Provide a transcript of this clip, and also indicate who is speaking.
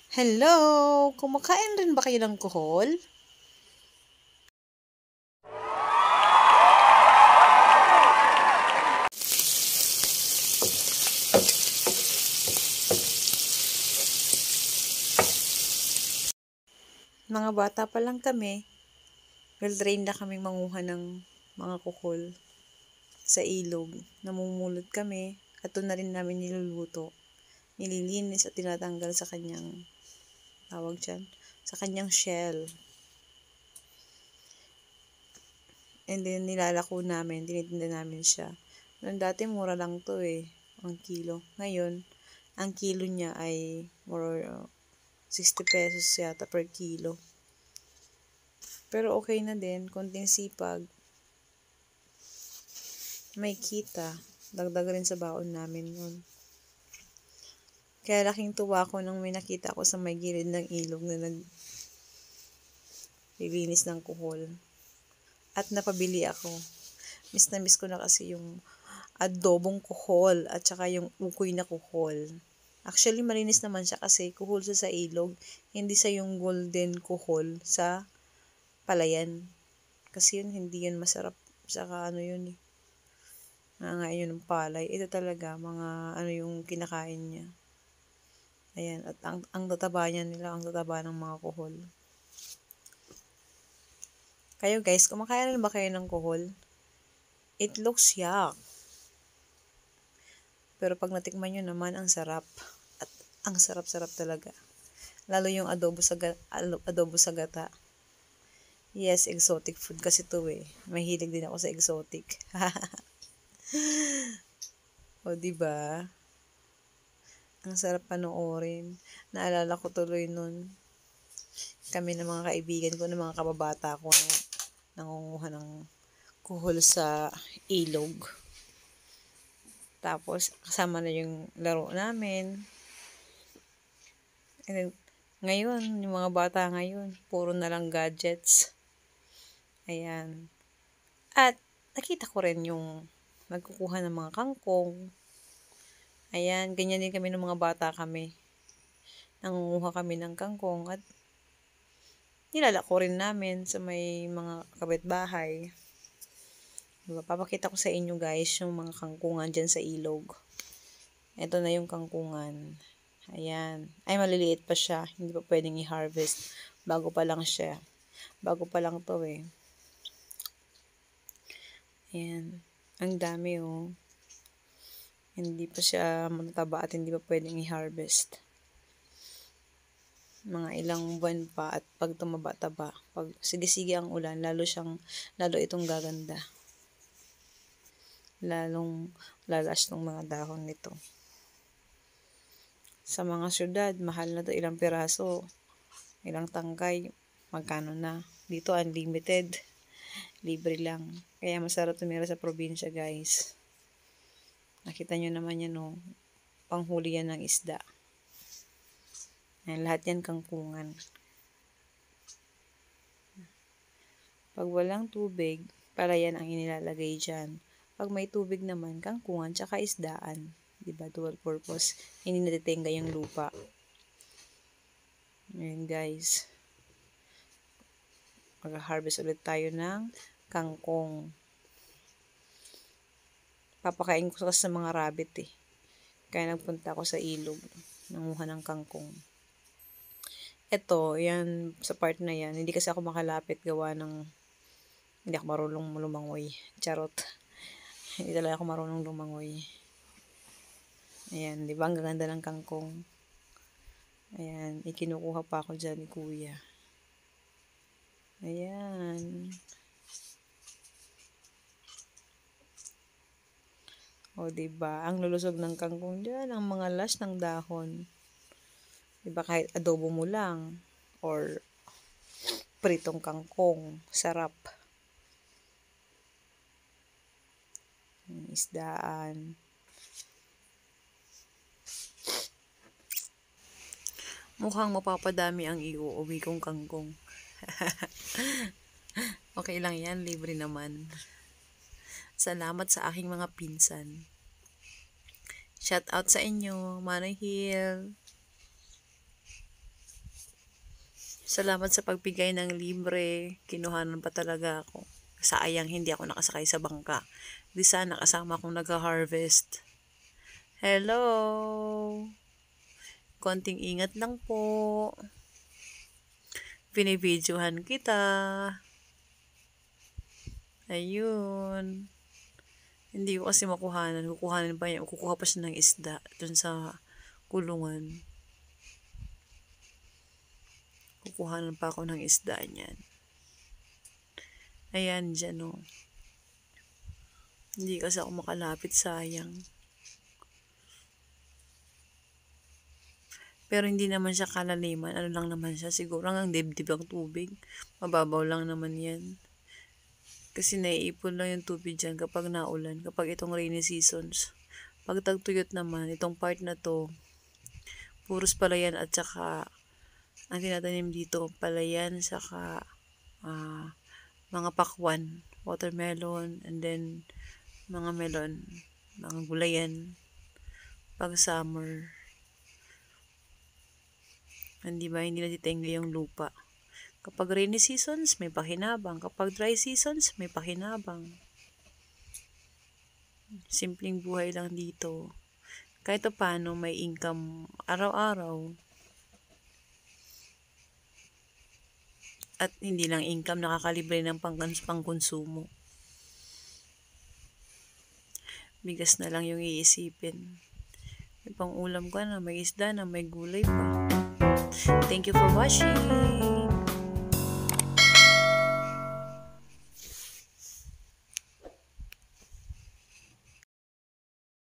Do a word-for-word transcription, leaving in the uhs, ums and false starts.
Speaker 1: Hello! Kumakain rin ba kayo ng kuhol? Mga bata pa lang kami, well-trained na kaming manguha ng mga kuhol sa ilog. Namumulot kami at doon na rin namin niluluto. Nililinis at tinatanggal sa kanyang, tawag dyan, sa kanyang shell. And then nilalako namin, tinitinda namin siya. Noon dati mura lang to eh, ang kilo. Ngayon, ang kilo niya ay more uh, sixty pesos yata per kilo. Pero okay na din, konting sipag. May kita. Dagdag rin sa baon namin yun. Kaya laking tuwa ko nung may nakita ko sa may gilid ng ilog na naglilinis ng kuhol. At napabili ako. Miss na miss ko na kasi yung adobong kuhol at saka yung ukoy na kuhol. Actually, malinis naman siya kasi kuhol siya sa ilog. Hindi sa yung golden kuhol sa palayan. Kasi yun, hindi yun masarap. Saka ano yun eh. Nangangain yun ng palay. Ito talaga, mga ano yung kinakain niya. Ayan, at ang, ang tataba niya nila, ang tataba ng mga kuhol. Kayo guys, kumakain rin ba kayo ng kuhol? It looks yuck. Pero pag natikman nyo naman, ang sarap. At ang sarap-sarap talaga. Lalo yung adobo sa, adobo sa gata. Yes, exotic food kasi to eh. Mahilig din ako sa exotic. O, diba? Ang sarap panoorin. Naalala ko tuloy nun. Kami ng mga kaibigan ko, ng mga kababata ko na nangunguha ng kuhol sa ilog. Tapos, kasama na yung laro namin. And then, ngayon, yung mga bata ngayon, puro na lang gadgets. Ayan. At, nakita ko rin yung nagkukuha ng mga kangkong. Ayan, ganyan din kami ng mga bata kami. Nangunguha kami ng kangkong at nilalako rin namin sa may mga kapitbahay. Diba? Papakita ko sa inyo guys yung mga kangkungan dyan sa ilog. Ito na yung kangkungan. Ayan. Ay, maliliit pa siya. Hindi pa pwedeng i-harvest. Bago pa lang siya. Bago pa lang to eh. Ayan. Ang dami oh. Hindi pa siya matataba at hindi pa pwedeng i-harvest. Mga ilang buwan pa at pag tumaba-taba, pag sige-sige ang ulan, lalo siyang, lalo itong gaganda. Lalong lalas ng mga dahon nito. Sa mga syudad, mahal na to, ilang piraso, ilang tangkay, magkano na. Dito unlimited, libre lang. Kaya masarap tumira sa probinsya guys. Nakita nyo naman yan oh, panghuli yan ng isda. Ayan, lahat yan kangkungan. Pag walang tubig, palayan ang inilalagay dyan. Pag may tubig naman, kangkungan tsaka isdaan. Diba? Dual purpose. Hindi natitenga yung lupa. Ayan guys. Mag-harvest ulit tayo ng kangkong. Papakain ko kasi sa mga rabbit eh. Kaya nagpunta ako sa ilog. Nanguha ng kangkong. Ito, yan, sa part na yan, hindi kasi ako makalapit gawa ng hindi ako marunong lumangoy. Charot. Hindi talaga ako marunong lumangoy. Ayan, di ba? Ang gaganda ng kangkong. Ayan, ikinukuha pa ako dyan ni kuya. Ayan. O, diba? Ang lulusog ng kangkong dyan, ang mga lash ng dahon. Diba? Kahit adobo mo lang, or pritong kangkong, sarap. Isdaan. Mukhang mapapadami ang iuuwi kong kangkong. Okay lang yan, libre naman. Salamat sa aking mga pinsan. Shout out sa inyo, Manoy Hill. Salamat sa pagbigay ng libre. Kinuhanan pa talaga ako. Sayang hindi ako nakasakay sa bangka. Di sana kasama akong nag-harvest. Hello! Konting ingat lang po. Binibidyohan kita. Ayun. Hindi ko kasi makuhanan. Kukuhanan pa niya. Kukuha pa siya ng isda dun sa kulungan. Kukuhanan pa ako ng isda niyan. Ayan dyan o. Hindi kasi ako makalapit, sayang. Pero hindi naman siya kalaliman. Ano lang naman siya. Siguro hanggang dibdib ang tubig. Mababaw lang naman yan. Kasi naiipon lang yung tubig dyan kapag naulan. Kapag itong rainy seasons. Pag tagtuyot naman, itong part na to, puros palayan at saka ang tinatanim dito, palayan, saka uh, mga pakwan, watermelon, and then mga melon, mga gulayan. Pag summer, hindi ba, hindi natitengga yung lupa. Kapag rainy seasons, may pakinabang. Kapag dry seasons, may pakinabang. Simpleng buhay lang dito. Kahit paano may income araw-araw. At hindi lang income, nakakalibre ng pang pangkonsumo. Bigas na lang yung iisipin. May pang-ulam ka na, may isda na, may gulay pa. Thank you for watching.